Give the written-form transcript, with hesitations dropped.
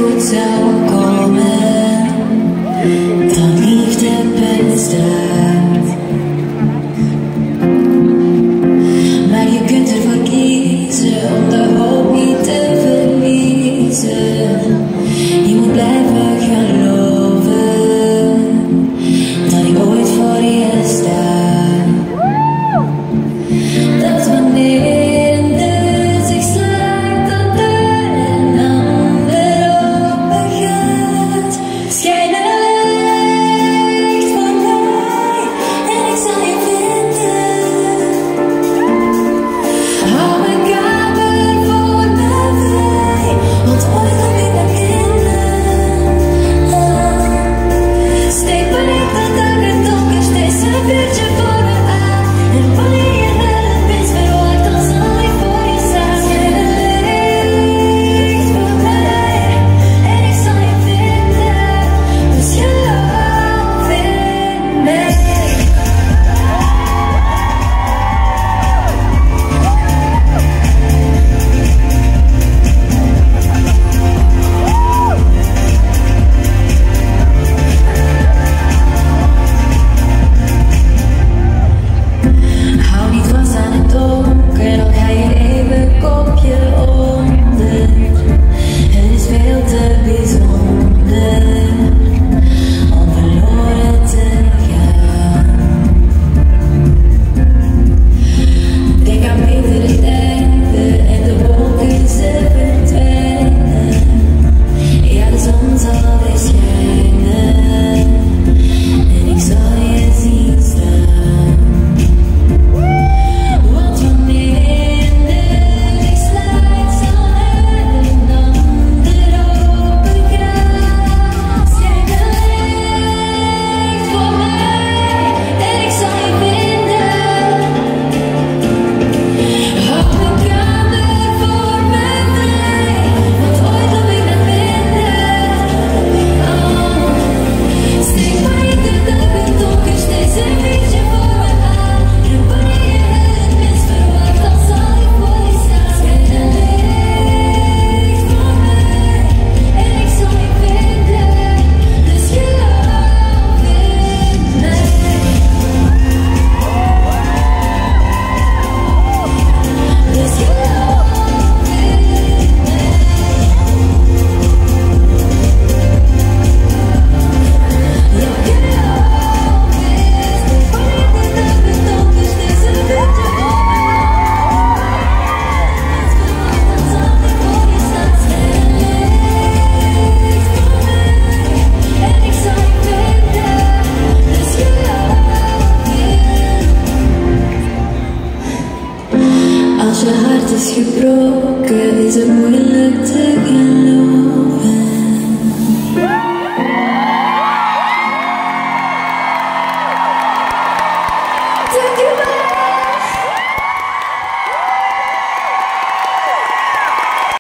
goed zou komen, dan liefde bestaat. Maar je kunt ervoor kiezen om de hoop niet te verliezen. Je moet blijven geloven dat ik ooit voor je sta. Dat wanneer als je hart is gebroken, is het moeilijk